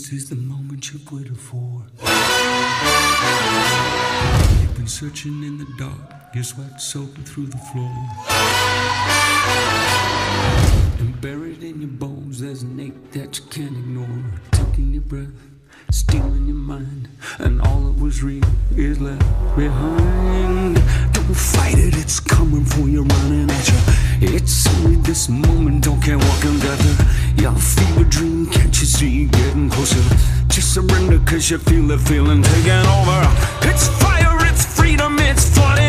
This is the moment you've waited for. You've been searching in the dark, your sweat soaking through the floor. And buried in your bones, there's an ache that you can't ignore. Taking your breath, stealing your mind, and all that was real is left behind. Don't fight it, it's coming for you, running at you. It's only this moment, don't care what can gather. Your fever dream, can't you see getting closer? Just surrender cause you feel the feeling taking over. It's fire, it's freedom, it's flooding